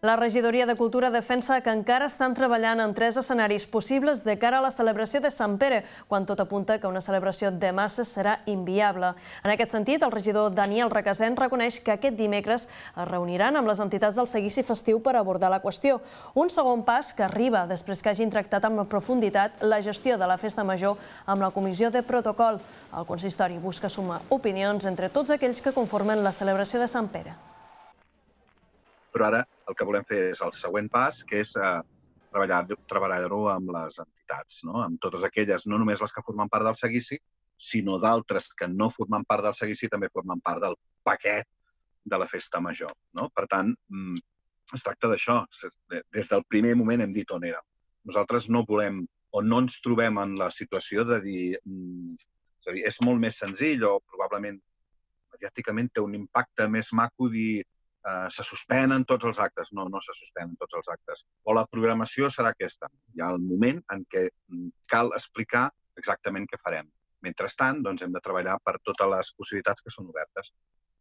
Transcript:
La regidoria de Cultura defensa que encara estan treballant en 3 escenaris possibles de cara a la celebració de Sant Pere, quan tot apunta que una celebració de masses serà inviable. En aquest sentit, el regidor Daniel Requesens reconeix que aquest dimecres es reuniran amb les entitats del seguici festiu per abordar la qüestió. Un segon pas que arriba després que hagin tractat amb profunditat la gestió de la festa major amb la comissió de protocol. El consistori busca sumar opinions entre tots aquells que conformen la celebració de Sant Pere. Però ara el que volem fer és el següent pas, que és treballar-ho amb les entitats, amb totes aquelles, no només les que formen part del seguici, sinó d'altres que no formen part del seguici també formen part del paquet de la festa major. Per tant, es tracta d'això. Des del primer moment hem dit on érem. Nosaltres no volem o no ens trobem en la situació de dir... És a dir, és molt més senzill o probablement mediàticament té un impacte més maco dir se suspenen tots els actes. No, no se suspenen tots els actes. O la programació serà aquesta. Hi ha el moment en què cal explicar exactament què farem. Mentrestant, hem de treballar per totes les possibilitats que són obertes.